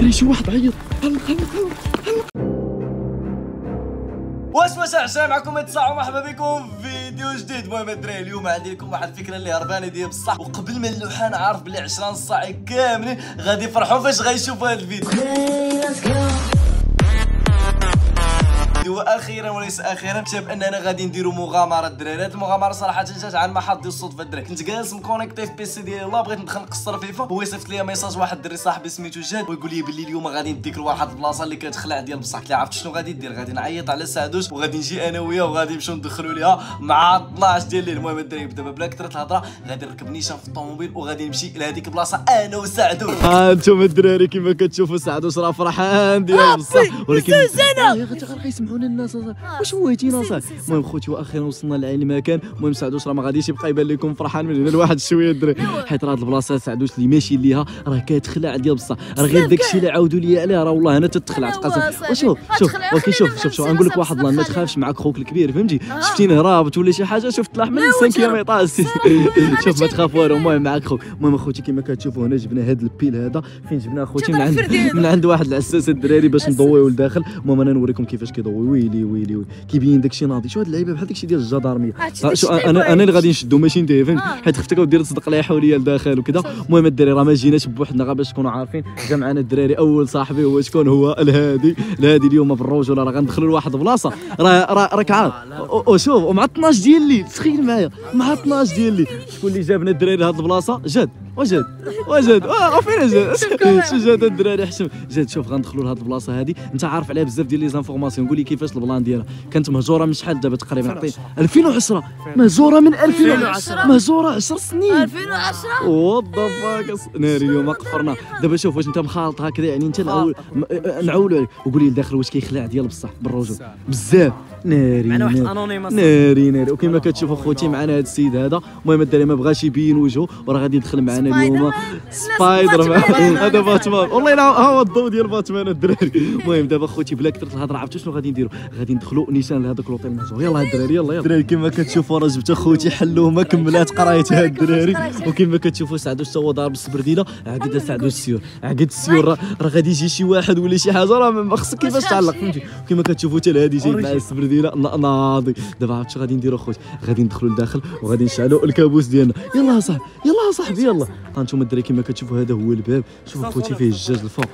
دري شي واحد عيط. واش عشان معكم يتصاعوا مرحبا بكم في فيديو جديد. المهم الدراري اليوم عندي لكم واحد الفكره اللي هربانه ديال بصح، وقبل ما نلوحها عارف بلي 10 نصاعي كاملين غادي يفرحوا فاش غيشوفوا هذا الفيديو. واخيرا وليس اخيرا اكتشف اننا غادي نديروا مغامره الدراري. هذه المغامره صراحه جات عن محض الصدفه الدراري. كنت جالس مكونيكتي في بيسي ديالي الله، بغيت ندخل نقصر فيفا، هو يصيفط لي ميساج واحد الدري صاحبي سميتو جاد ويقول لي بلي اليوم غادي نديك لواحد البلاصه اللي كتخلع ديال بصح. قلت له عرفت شنو غادي دير؟ غادي نعيط على سعدوش وغادي نجي انا وياه وغادي نمشيو ندخلوا ليها مع 12 ديال الليل. المهم الدراري دابا بلا كثرة الهضره غادي نركب نيشان في الطوموبيل وغادي نمشي لهذيك البلاصه انا وسعدوش. ها انتم الدراري كما كتشوفوا سعدوش راه فرحان ديال بصح، ولكن يا غير يسمعونا الناس واش هويتينا صاحبي. المهم خوتي واخيرا وصلنا لعين المكان. المهم سعدوش راه ما غاديش يبقى يبان لكم فرحان من هنا لواحد شويه الدراري، حيت راه هاد البلاصه سعدوش اللي ماشي ليها راه كتخلع ديال بصح. راه غير داكشي اللي عاودوا لي عليه راه والله انا تتخلعت قسم. وشوف ولكن شوف غنقول لك واحد ما تخافش معاك خوك الكبير فهمتي. شفتيني هرابط ولا شي حاجه شوف طلع من 5 ايطاج شوف ما تخاف والو. المهم معاك خوك. المهم اخوتي كما كتشوفوا هنا جبنا هاد البيل هذا فين جبناه اخوتي من عند واحد العساس الدراري باش نضويو لداخل. المهم انا نوريكم كيفاش كيضوي. ويلي كيبين داكشي ناضي. شو هاد اللعيبه بحال داكشي ديال الجدارميه. شو انا اللي غادي نشدو ماشي انت فهمت، حيت خفتك ودير تصدق لي حوليه لداخل وكذا. المهم الدراري راه ما جيناش بوحدنا غير باش تكونوا عارفين. جا معنا الدراري اول صاحبي هو شكون؟ هو الهادي اليوم بالرجوله راه غندخلوا لواحد البلاصه راك عارف. وشوف ومع 12 ديال الليل تخيل معايا مع 12 ديال الليل. شكون اللي جابنا الدراري لهاد البلاصه؟ جاد وجد فين جاد شو جاد الدراري حشم جاد. شوف غندخلوا لهاد البلاصه هادي انت عارف عليها بزاف ديال لي زانفورماسيون. قول لي كيفاش البلان ديالها؟ كانت مهجوره من شحال دابا تقريبا؟ 2010 مهجوره من 2010 مهجوره 10 سنين 2010 وات ذا فاك ناري. اليوم قفرنا دابا. شوف واش انت مخالط هكذا يعني انت نعولوا عليك وقول لي لداخل واش كيخلع ديال بصح بالرجل بزاف ناري. وكما كتشوفوا خوتي معنا هذا السيد هذا. المهم الدراري ما بغاش يبين وجهه وراه غادي يدخل معنا اليوم سبايدر مان. هذا باتمان والله ها هو الضوء ديال باتمان الدراري. المهم دابا خوتي بلا كثرت الهضره عرفتوا شنو غادي نديروا؟ غادي ندخلوا نيشان لهذاك لوطيل مهجور. يلاه الدراري يلا الدراري كما كتشوفوا راه جبت اخوتي حلوه ما كملات قرايتها الدراري. وكما كتشوفوا سعدوش تا هو ضارب السبرديله عقد سعدوش السيور عقد السيور راه غادي يجي شي واحد ولا شي حاجه راه ما خصك كيفاش تعلق فهمتي. وكما كتشوفوا حتى الهادي جاي مع السبرديله ناضي. دابا عرفت غادي نديروا خوتي؟ غادي ندخلوا لداخل وغادي نشعلوا الكابوس ديالنا. يلا صاحبي يلا. ها انتم الدراري كما كتشوفوا هذا هو الباب. شوفوا خوتي فيه الجاج الفوق.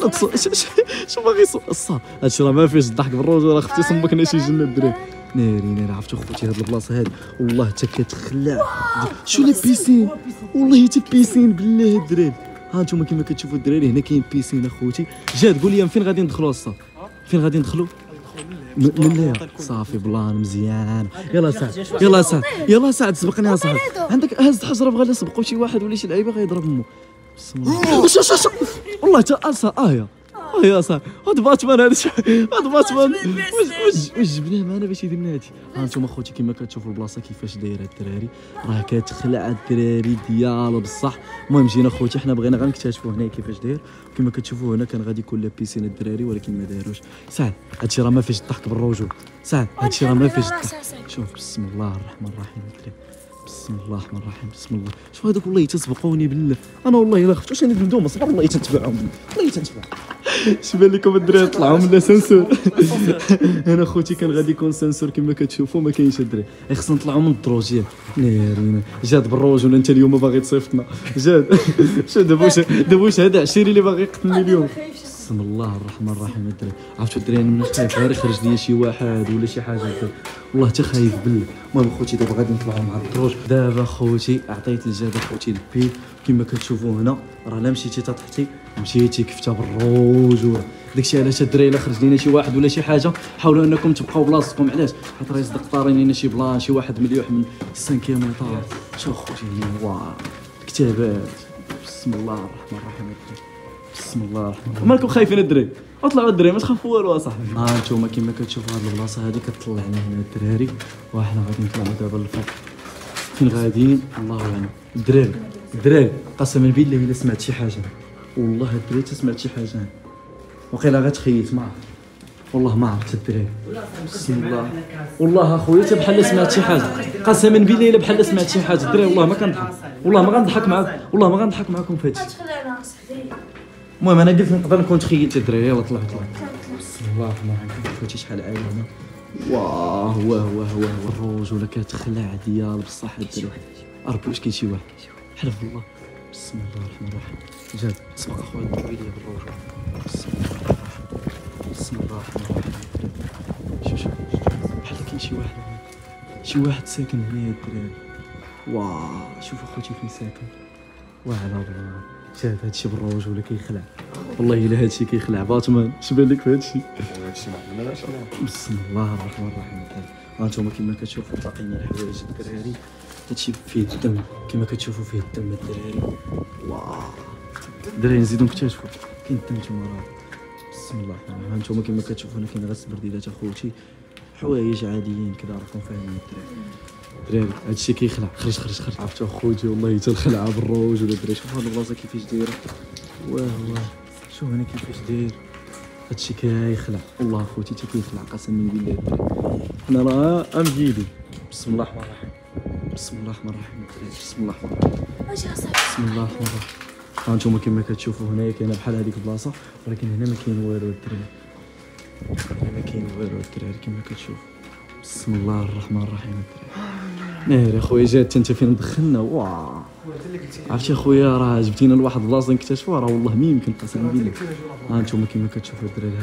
شو باغي الصاد هادشي راه ما فيهش الضحك بالرجوله اختي صمكنا شي جنه الدراري. ناري عرفتوا خوتي هاد البلاصه هادي والله حتى كتخلع. شو لي بيسين والله حتى بيسين بالله الدراري. ها انتم كما كتشوفوا الدراري هنا كاين بيسين اخوتي. جاد قول لي فين غادي ندخلوا الصاد؟ فين غادي ندخلوا؟ من هنا صافي بلان مزيان. يلا سعد سبقني يا صاحبي. عندك هز حجره بغا يسبقوا شي واحد ولا شي لعيبه غيضرب امه. بسم الله والله تا يا صاحبي هاد باتمان هاد باتمان واش جبناه معنا باش يدير لنا هادشي. ها انتم اخوتي كما كتشوفوا البلاصه كيفاش دايره الدراري راه كتخلع الدراري ديال بصح. المهم جينا اخوتي حنا بغينا غير نكتشفوا هنا كيفاش داير. كما كتشوفوا هنا كان غادي يكون لا بيسين الدراري ولكن ما داروش. سعد هادشي راه ما فيهش الضحك بالرجول. سعد هادشي راه ما فيهش الضحك. شوف بسم الله الرحمن الرحيم الدراري بسم الله الرحمن الرحيم بسم الله. شوف هذوك والله تسبقوني بالله انا والله الا خفت واش انا ندوم صبر والله تنتبعهم والله تنتبع. اش بان لكم الدراري طلعوا من لا سنسور. انا خوتي كان غادي يكون سنسور كما كتشوفوا ما كاينش الدراري. خصنا نطلعوا من الدروجيه نارينا. جاد بالروج ولا انت اليوم باغي تصيفطنا جاد؟ شو دابا واش هذا عشيري اللي باغي يقتلني اليوم؟ بسم الله الرحمن الرحيم الدراري. عرفتوا الدراري انا من خايف غير يخرج لي شي واحد ولا شي حاجه والله حتى خايف بالله. المهم خوتي دابا غادي نطلعوا مع الدروج. دابا خوتي عطيت لجاد خوتي البيل كما كتشوفوا هنا راه لا مشيتي تا تحتي مشيتي كفتها بالروج. داكشي علاش الدراري الا خرج لينا شي واحد ولا شي حاجه حاولوا انكم تبقاو بلاصتكم. علاش؟ حيت راه يصدق طارين لينا شي بلان شي واحد مليوح من 5 ايطاج. شوف خوتي واه كتابات. بسم الله الرحمن الرحيم بسم الله الرحمن الرحيم. مالكم خايفين الدراري؟ اطلعوا الدراري ما تخافوا والو اصاحبي. ها انتم كما كتشوفوا هاد البلاصه هادي كتطلعنا هنا الدراري وحنا غادي نطلعوا دابا للفوق. فين غاديين الله اعلم. الدراري قسما بالله الا سمعت شي حاجه والله الدراري سمعت شي حاجه وقيلا غتخيلت ما والله ما عرفت الدراري. بسم الله والله اخويا حتى بحال سمعت شي حاجه قسما بالله الا بحال سمعت شي حاجه الدراري. والله ما كنضحك والله ما غنضحك معاكم والله ما غنضحك معاكم في هادشي. المهم انا قلت نقدر نكون تخيلت الدراري. يلا طلع بسم الله الرحمن الرحيم. فوتي شحال عايله هنا. واه واه واه واه الرجوله كتخلع ديال بصح الدراري. ربي واش كاين شي واحد حلف بالله. بسم الله الرحمن الرحيم. جاد سبق اخويا ضربي لي بالرجوله. بسم الله الرحمن الرحيم. بسم الله الرحمن الرحيم. شوف بحال كاين شي واحد هنا. شي واحد ساكن هنايا الدراري. واه شوف اخوتي فين ساكن. وعلى الله شاد هادشي بالرجوله كيخلع والله الا هادشي كيخلع. باتمان اش بان لك في هادشي؟ هادشي ما عندناش. بسم الله الرحمن الرحيم. هانتوما كما كتشوفوا باقيين الحوايج الدراري. هادشي فيه الدم كما كتشوفوا فيه الدم الدراري. واه الدراري نزيدو نكتشفوا كاين الدم تما راه. بسم الله الرحمن الرحيم. هانتوما كما كتشوفوا هنا كاين غير السبرديلات اخوتي حوايج عاديين كذا راكم فاهمين الدراري. هادشي كيخلع. خرج خرج خرج. عرفتو اخوتي والله حتى الخلعه بالروج ولا الدراري. شوف هاد البلاصه كيفاش دايره. واه واه شوف هنا كيفاش داير. هادشي كيخلع والله اخوتي حتى كيخلع قسما بالله الدراري. حنا راه امجيدي. بسم الله الرحمن الرحيم. بسم الله الرحمن الرحيم الدراري. بسم الله الرحمن الرحيم. بسم الله الرحمن الرحيم. هانتوما كما كتشوفوا هنايا كاينه بحال هذيك البلاصه ولكن هنا ما كاين والو الدراري. هنا ما كاين والو الدراري كما كتشوفوا. بسم الله الرحمن الرحيم الدراري. ناري اخويا جات انت فين دخلنا. واه عرفتي اخويا راه جبتينا لواحد البلاصه نكتشفوها راه والله ما يمكن قسما بالله. ها انتم كما كتشوفوا الدراري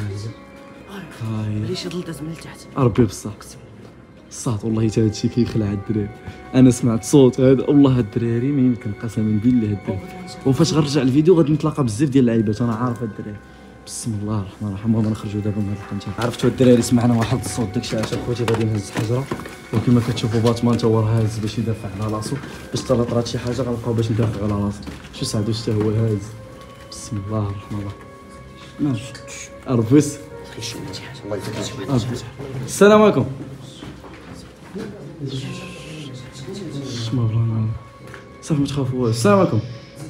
هاي ليش ضلت من التحت ربي بصح الصوت والله حتى هادشي كيخلع الدراري. انا سمعت صوت هذا والله الدراري ما يمكن قسما بالله الدراري. وفاش غنرجع الفيديو غادي نتلاقى بزاف ديال اللعيبات انا عارف الدراري. بسم الله الرحمن الرحيم. المهم نخرجوا دابا من هاد القنطه. عرفتوا الدراري سمعنا واحد الصوت داكشي علاش اخوتي غادي نهز حجره وكما كتشوفوا باتمان تا هو هاز باش يدافع على راسو باش طلع طرات شي حاجه غنبقاو باش ندافعوا على راسو. شو سعدو حتى هو هاز. بسم الله الرحمن الرحيم. اربس السلام عليكم. صافي ما تخافوش. السلام عليكم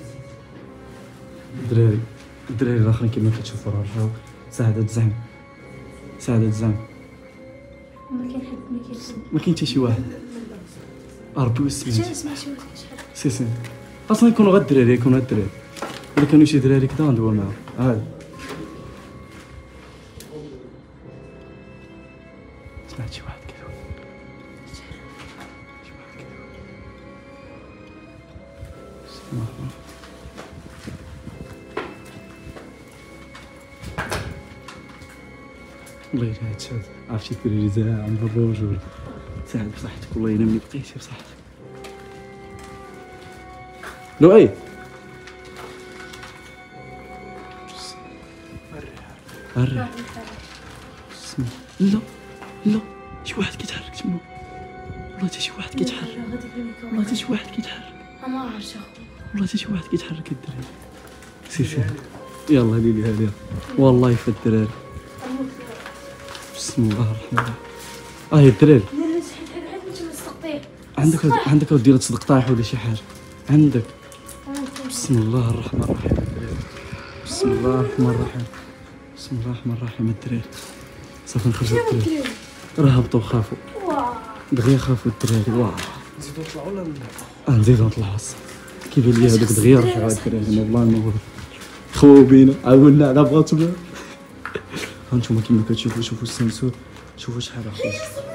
الدراري الاخرين كما كتشوفوا راه رجعوا. سعدة الزعم سعدة الزعم ما كاين حتى شي واحد. ربي وسمعت سي اصلا يكونوا غير الدراري يكونوا غير الدراري الا كانوا شي دراري كدا غندوي معاهم. هذا سمعت شي واحد كيدوي والله الا هادشي عرفتي الدراري زاعم بالرجول. ساعد بصحتك والله الا ملي بقيتي بصحتك. لو اي الريح بسم الله. لا شي واحد كيتحرك تما والله حتى شي واحد كيتحرك والله حتى شي واحد كيتحرك ما عرفتش والله حتى شي واحد كيتحرك الدراري. سير يلا ليلي هادي والله في الدراري. بسم الله الرحمن الرحيم. الدراري عندك دير تصدق طايح ولا شي حاجه عندك. بسم الله الرحمن الرحيم الدراري. بسم الله الرحمن الرحيم. بسم الله الرحمن الرحيم الدراري. صافي نخرجوا الدراري راه هبطوا خافوا دغيا خافوا الدراري. واه نزيدو نطلعوا ولا نزيدو نطلعوا كيبان لي هذوك دغيا رجعوا الدراري والله ما خو بينا عاونا على بغاتو. هانتوما كيما كتشوفوا شوفوا السنسور شوفوا شحال اخويا.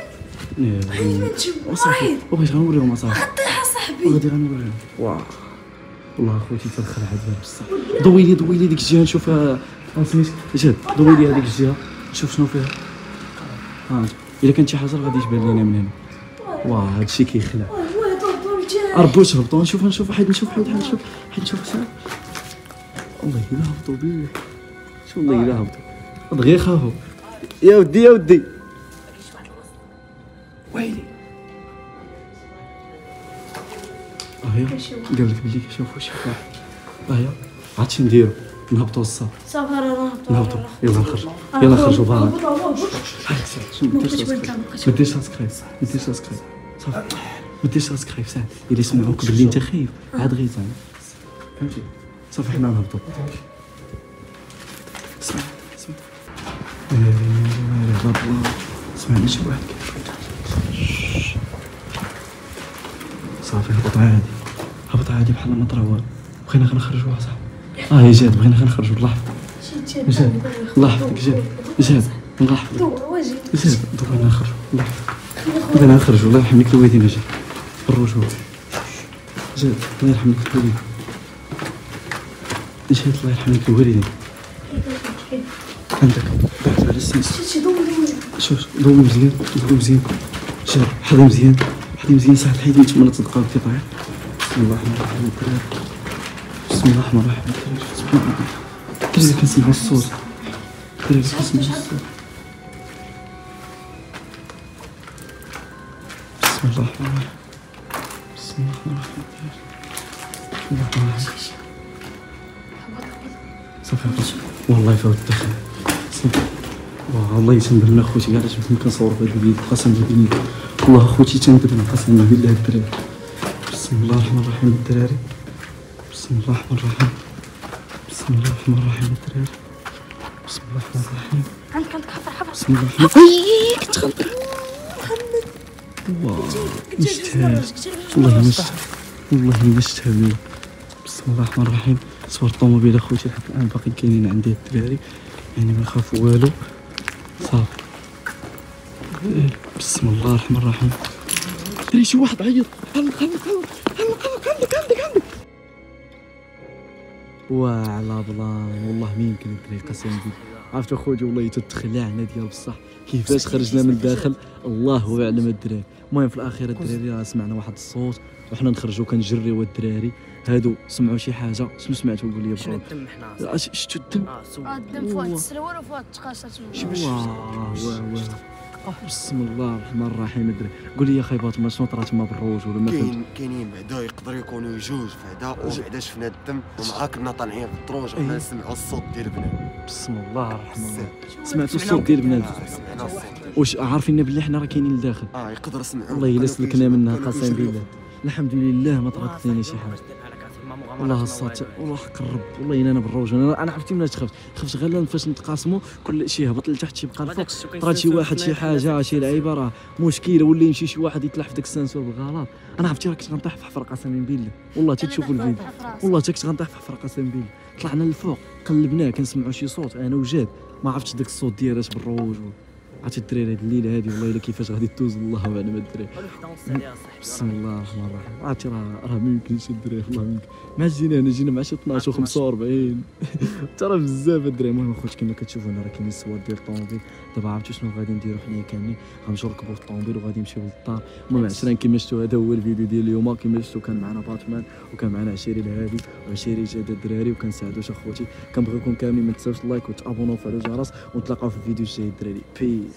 وصافي بغيت غنوريهم اصاحبي حطيها صاحبي وغادي غنوريهم. واه والله اخوتي تنخلع هاد بصح. ضوي لي ديك الجهه نشوفها سميت جاد. ضوي لي هذيك الجهه نشوف شنو فيها. الا كانت شي حاجه غادي تبان لينا من هنا. واه هادشي كيخلع. ربي واش هبطوا نشوف حيد نشوف ساعه والله الا هبطوا بالله. شو والله الا هبطوا دغيا خافوا. يا ودي ويلي قال لك بلي كيشوفوا شي واحد. عرفتي نديرو نهبطوا الصاد. صافي راه نهبطوا يلا نخرجوا برا. ما ديرش راسك خايف صافي ما ديرش راسك خايف ساعه الا سمعوك بلي انت خايف عاد غير زعما فهمتي. صافي حنا نهبطوا. اسمع سمعنا شي واحد صافي هبط عادي بحال ما طرا والو. بغينا غنخرجوا صاحبي يا جاد بغينا غير نخرجوا الله يحفظك جاد الله يحفظك جاد الله يحفظك جاد بغينا نخرجوا الله يحفظك بغينا نخرجوا الله يرحم لك الوالدين جاد الرجوع جاد الله يرحم لك الوالدين جاد الله يرحم لك الوالدين عندك بعد على السيس شوف ضوي مزيان جاد حظي مزيان ساعة الحيد من 8 دقائق كيطيح بسم الله الرحمن الرحيم بسم الله الرحمن الرحيم بسم الله الرحمن كنسمعوا الصوت كنسمعوا الصوت بسم الله الرحمن الرحيم بسم الله الرحمن الرحيم صافي والله يفوت الدخل والله تندبنا خوتي كاع علاش ما كنصور في هاد الفيديو قسما بالله والله خوتي تندبنا قسما بالله الدراري بسم الله الرحمن الرحيم الدراري بسم الله الرحمن الرحيم بسم الله الرحمن الرحيم الدراري بسم الله الرحمن الرحيم عندك حفر بسم الله الرحمن الرحيم كنت غلطت والله ما شفتها بسم الله الرحمن الرحيم صور الطوموبيل اخوتي لحد الان باقي كاينين عندي الدراري يعني ما يخافوا والو صافي بسم الله الرحمن الرحيم دري شي واحد عيط عندك وعلى بلان والله ما يمكن الدراري قسما بالله عرفت اخوتي والله تتخلعنا ديال بصح كيفاش خرجنا من الداخل الله يعلم الدراري المهم في الاخير الدراري راه سمعنا واحد الصوت وحنا نخرجوا كنجريو الدراري هادو سمعوا شي حاجه شنو سمعتوا قول لي شنو الدم حنا شفتوا الدم الدم فوق السروال وفوق التقاصات بسم الله الرحمن الرحيم الدراري قول لي يا خاي فاطمه شنو طرا تما بالروج ولا ما فهمت كاينين بعدا يقدروا يكونوا جوج بعدا وبعدا شفنا الدم ومعا كنا طالعين في الدروج وحنا نسمعوا الصوت ديال بنادم بسم الله الرحمن الرحيم سمعتوا الصوت ديال بنادم سمعنا الصوت واش عارفين بلي حنا راه كاينين لداخل يقدر يسمعوا والله الا سلكنا منها قسما بالله الحمد لله ما طرات لينا شي حاجه والله الصوت والله حق الرب والله الا انا بالروج انا عرفتي مناش خفت غير فاش نتقاسموا كل شيء هبط لتحت شي بقى الفوق طرات شي واحد شي حاجه شي لعيبه راه مشكله ولا يمشي شي واحد يطلع في داك السنسور بالغلط انا عرفتي راه كنت غنطيح في حفره قسما بالله والله تتشوفوا الفيديو والله كنت غنطيح في حفره قسما بالله طلعنا للفوق قلبناه كنسمعوا شي صوت انا وجاد ما عرفتش داك الصوت ديال اش بالروج عرفتي الدراري هاد الليله هادي والله الا كيفاش غادي توز الله اعلم الدراري بسم الله الرحمن الرحيم عرفتي راه ما يمكنش الدراري والله ما يمكن مع جينا مع شي 12 و45 ترى بزاف الدراري المهم اخوتي كما كتشوفوا هنا راه كاينين الصور ديال الطوموبيل دابا عرفتوا شنو غادي نديروا حنايا كاملين غنمشيو نركبوا في الطوموبيل وغادي نمشيو للدار المهم 20 كما شفتوا هذا هو الفيديو ديال اليوم كما شفتوا كان معنا باتمان وكان معنا عشيري الهادي وعشيري جاد الدراري وكنساعدوش اخوتي كنبغيكم كاملين ما تنساوش اللايك وتابوناو وفعلوا الجرس ونتلاقاو في الفيديو الجاي الدراري بيس